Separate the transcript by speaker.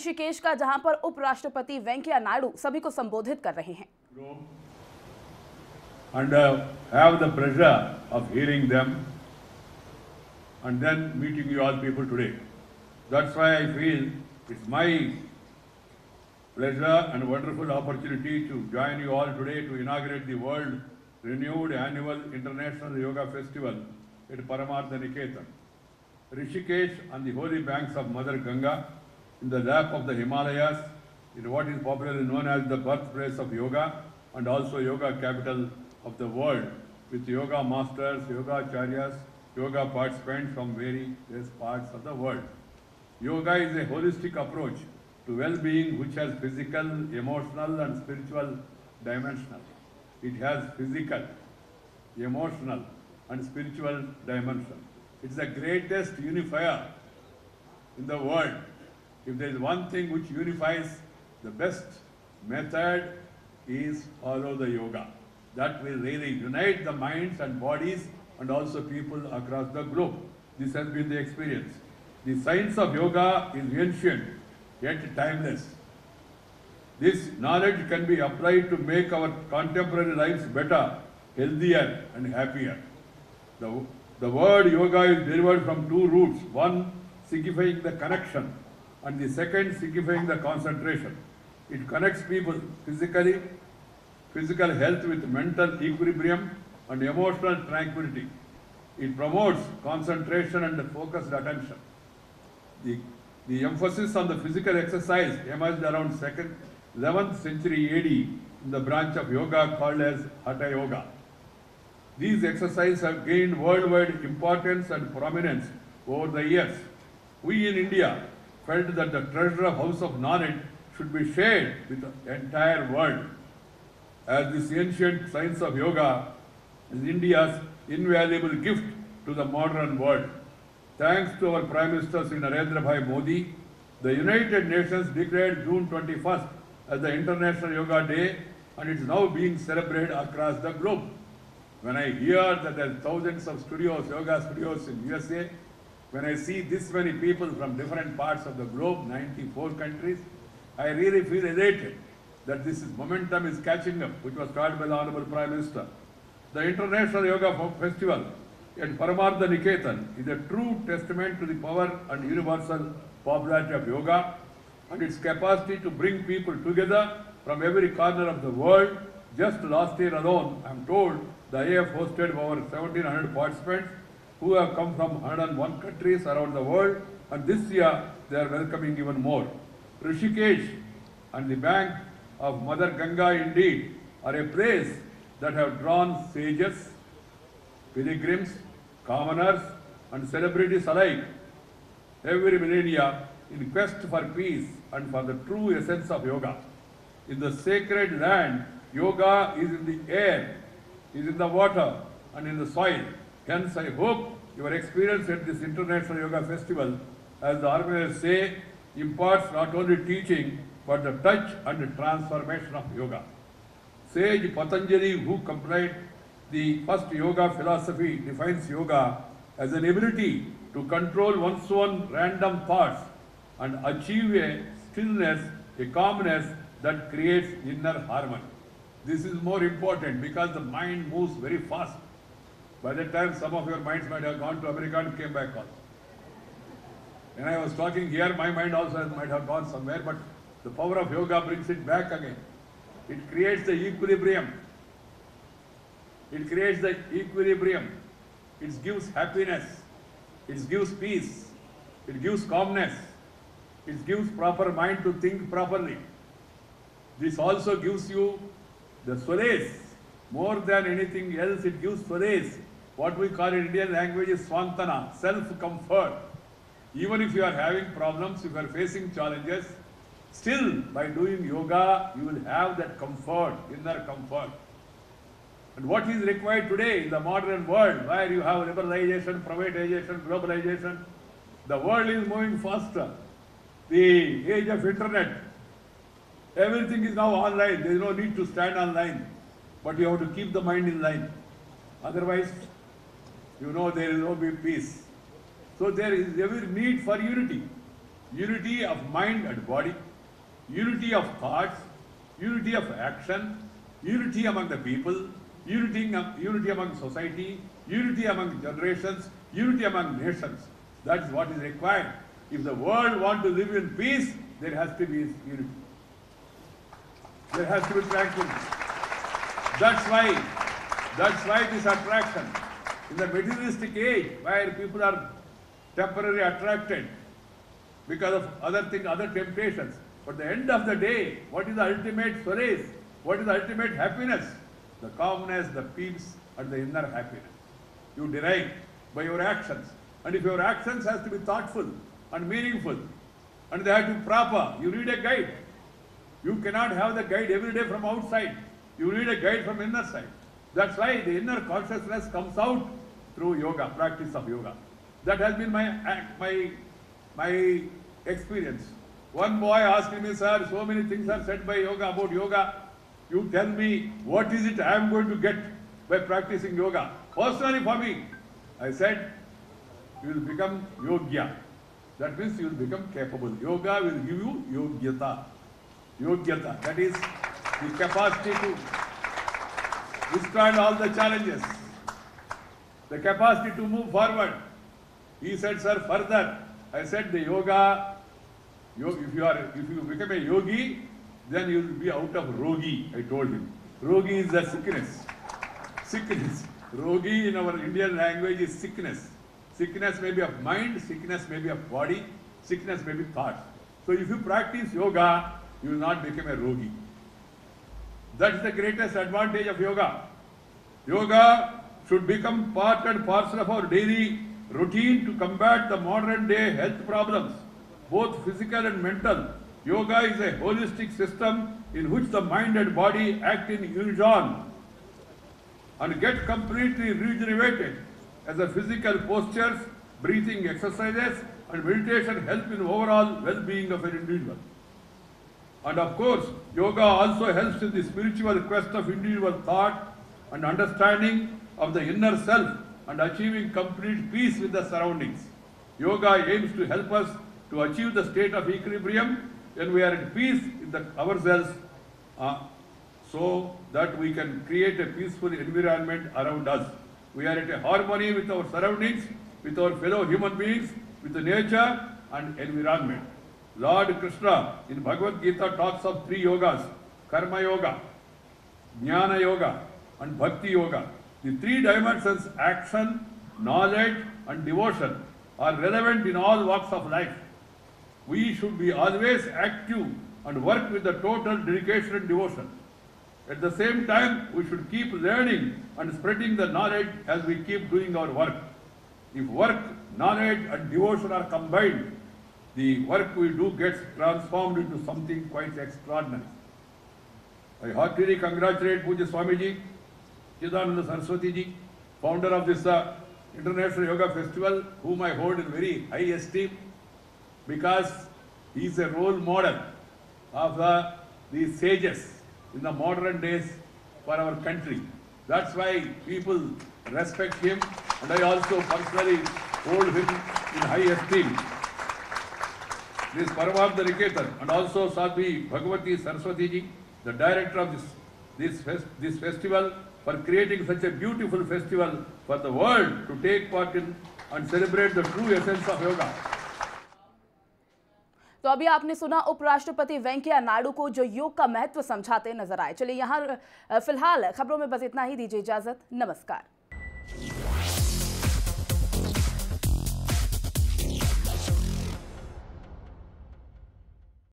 Speaker 1: ऋषिकेश का, जहां पर उपराष्ट्रपति वेंकैया नायडू सभी को संबोधित कर रहे हैं।
Speaker 2: And have the pleasure of hearing them and then meeting you all people today. That's why I feel it's my pleasure and wonderful opportunity to join you all today to inaugurate the world renewed annual International Yoga Festival at Paramartha Niketan. Rishikesh, on the holy banks of Mother Ganga, in the lap of the Himalayas, in what is popularly known as the birthplace of yoga and also yoga capital of the world, with yoga masters, yoga acharyas, yoga participants from various parts of the world. Yoga is a holistic approach to well-being which has physical, emotional and spiritual dimensions. It has physical, emotional and spiritual dimension. It's the greatest unifier in the world. If there is one thing which unifies, the best method is follow the yoga. That will really unite the minds and bodies and also people across the globe. This has been the experience. The science of yoga is ancient yet timeless. This knowledge can be applied to make our contemporary lives better, healthier and happier. The word yoga is derived from two roots, one signifying the connection and the second signifying the concentration. It connects people physical health with mental equilibrium and emotional tranquility. It promotes concentration and focused attention. The emphasis on the physical exercise emerged around 11th century AD in the branch of yoga called as Hatha Yoga. These exercises have gained worldwide importance and prominence over the years. We in India felt that the treasure house of knowledge should be shared with the entire world, as this ancient science of yoga is India's invaluable gift to the modern world. Thanks to our Prime Minister Sri Narendra Bhai Modi, the United Nations declared June 21st as the International Yoga Day, and it is now being celebrated across the globe. When I hear that there are thousands of studios, yoga studios in USA, when I see this many people from different parts of the globe, 94 countries, I really feel elated that this momentum is catching up, which was started by the Honorable Prime Minister. The International Yoga Festival at Paramartha Niketan is a true testament to the power and universal popularity of yoga and its capacity to bring people together from every corner of the world. Just last year alone, I am told, the IF hosted over 1,700 participants who have come from 101 countries around the world, and this year they are welcoming even more. Rishikesh and the bank of Mother Ganga indeed are a place that have drawn sages, pilgrims, commoners and celebrities alike every millennia in quest for peace and for the true essence of yoga. In the sacred land, yoga is in the air, is in the water and in the soil. Hence, I hope your experience at this International Yoga Festival, as the organizers say, imparts not only teaching but the touch and the transformation of yoga. Sage Patanjali, who compiled the first yoga philosophy, defines yoga as an ability to control one's own random thoughts and achieve a stillness, a calmness that creates inner harmony. This is more important because the mind moves very fast. By that time, some of your minds might have gone to America and came back also. When I was talking here, my mind also might have gone somewhere, but the power of yoga brings it back again. It creates the equilibrium. It creates the equilibrium. It gives happiness. It gives peace. It gives calmness. It gives proper mind to think properly. This also gives you the solace. More than anything else, it gives solace. What we call in Indian language is swantana, self-comfort. Even if you are having problems, if you are facing challenges, still by doing yoga, you will have that comfort, inner comfort. And what is required today in the modern world, where you have liberalization, privatization, globalization, the world is moving faster. The age of internet, everything is now online. There is no need to stand online, but you have to keep the mind in line. Otherwise, you know there will no be peace. So there is every need for unity. unity of mind and body, unity of thoughts, unity of action, unity among the people, unity among society, unity among generations, unity among nations. That is what is required. If the world wants to live in peace, there has to be unity. There has to be tranquility. That's why this attraction. In the materialistic age, where people are temporarily attracted because of other things, other temptations. But at the end of the day, what is the ultimate solace? What is the ultimate happiness? The calmness, the peace, and the inner happiness. You derive by your actions. And if your actions has to be thoughtful and meaningful, and they have to be proper, you need a guide. You cannot have the guide every day from outside. You need a guide from inner side. That's why the inner consciousness comes out through yoga, practice of yoga. That has been my experience. One boy asked me, sir, so many things are said by yoga about yoga. You tell me, what is it I am going to get by practicing yoga? Personally for me, I said, you will become yogya. That means you will become capable. Yoga will give you yogyata. Yogyata, that is the capacity to withstand all the challenges. The capacity to move forward. He said, sir, further. I said, the yoga, if you become a yogi, then you will be out of rogi, I told him. Rogi is the sickness. Sickness. Rogi in our Indian language is sickness. Sickness may be of mind, sickness may be of body, sickness may be thought. So if you practice yoga, you will not become a rogi. That's the greatest advantage of yoga. Yoga should become part and parcel of our daily routine to combat the modern day health problems, both physical and mental. Yoga is a holistic system in which the mind and body act in unison and get completely regenerated, as the physical postures, breathing exercises and meditation help in overall well-being of an individual. And of course, yoga also helps in the spiritual quest of individual thought and understanding of the inner self and achieving complete peace with the surroundings. Yoga aims to help us to achieve the state of equilibrium when we are at peace with ourselves, so that we can create a peaceful environment around us. We are at a harmony with our surroundings, with our fellow human beings, with the nature and environment. Lord Krishna in Bhagavad Gita talks of 3 yogas, Karma Yoga, Jnana Yoga and Bhakti Yoga. The 3 dimensions, action, knowledge and devotion, are relevant in all walks of life. We should be always active and work with the total dedication and devotion. At the same time, we should keep learning and spreading the knowledge as we keep doing our work. If work, knowledge and devotion are combined, the work we do gets transformed into something quite extraordinary. I heartily congratulate Pujya Swamiji, Chidananda Saraswati Ji, founder of this International Yoga Festival, whom I hold in very high esteem, because he is a role model of these sages in the modern days for our country. That's why people respect him, and I also personally hold him in high esteem. This Paramartha Niketan and also Sadhvi Bhagavati Saraswati Ji, the director of this festival, for creating such a beautiful festival for the world to take part in and celebrate the true essence of yoga.
Speaker 1: तो अभी आपने सुना उपराष्ट्रपति वेंकैया नायडू को जो योग का महत्व समझाते नजर आए। चलिए यहाँ फिलहाल खबरों में बस इतना ही, दीजिए इजाजत, नमस्कार।